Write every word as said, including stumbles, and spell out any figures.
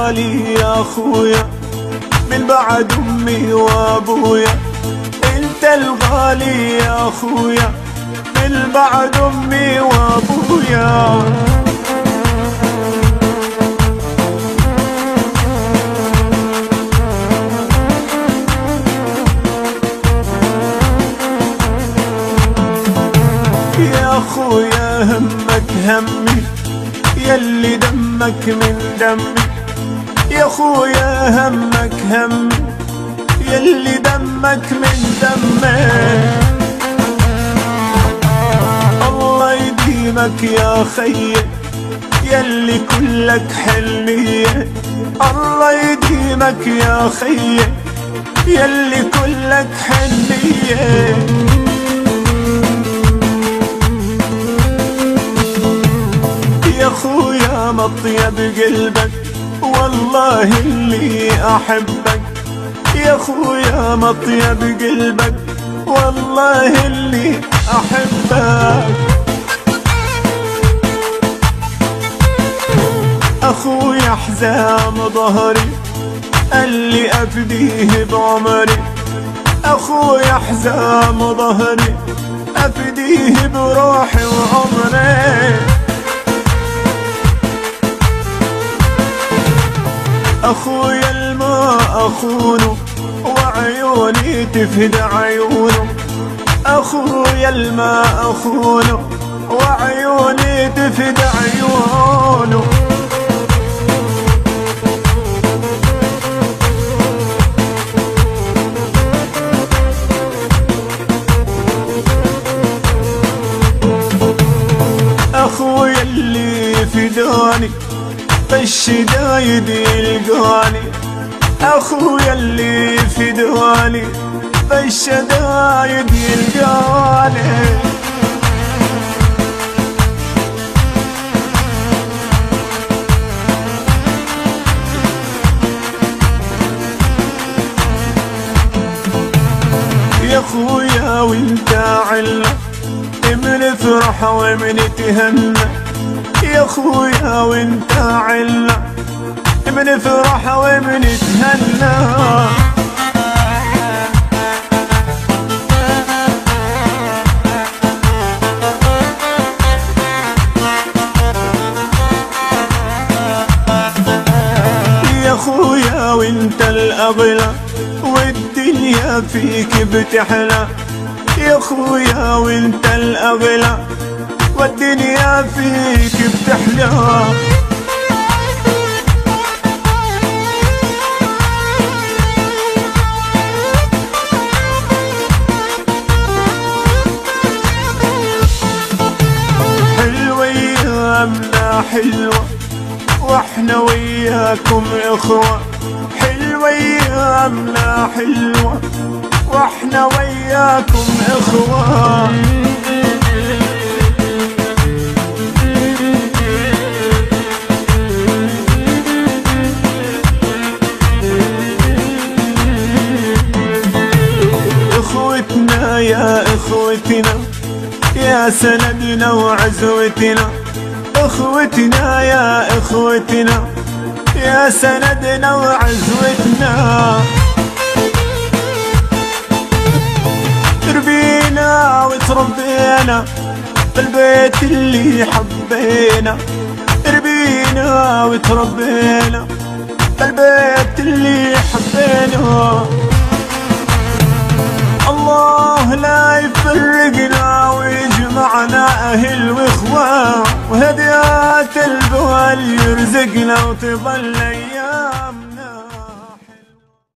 الغالي يا اخويا من بعد امي وابويا، انت الغالي يا اخويا من بعد امي وابويا. يا اخويا همك همي يلي دمك من دمي، يا اخويا همك همي يلي دمك من دمي. الله يديمك يا خيي يلي كلك حلمية، الله يديمك يا خيي يلي كلك حنية. يا اخويا مطيب قلبك والله اللي احبك، يا اخويا مطيب قلبك والله اللي احبك. اخويا حزام ظهري اللي افديه بعمري، اخويا حزام ظهري افديه بروحي وعمري. اخويا الماء اخونه وعيوني تفدى عيونه، اخويا الماء اخونه وعيوني تفدى عيونه. اخويا اللي فداني بالشدايد يلقاني، اخويا اللي فداني بالشدايد يلقاني. يا اخويا وانت عنا من فرح ومن تهنى، يا اخويا وانت عنا من فرح ومن تهنى. يا اخويا وانت الاغلى والدنيا فيك بتحلى، يا اخويا وانت الاغلى والدنيا فيك بتحلى. حلوة ايامنا حلوة واحنا وياكم اخوة، حلوة ايامنا حلوة واحنا وياكم اخوة. اخوتنا يا اخوتنا يا سندنا وعزوتنا، اخوتنا يا اخوتنا يا سندنا وعزوتنا. تربينا وتربينا بالبيت اللي حبينا، تربينا وتربينا بالبيت اللي حبينا. الله لا يفرقنا ويجمعنا اهل واخوان، وهديات البوال يرزقنا وتظل ايام.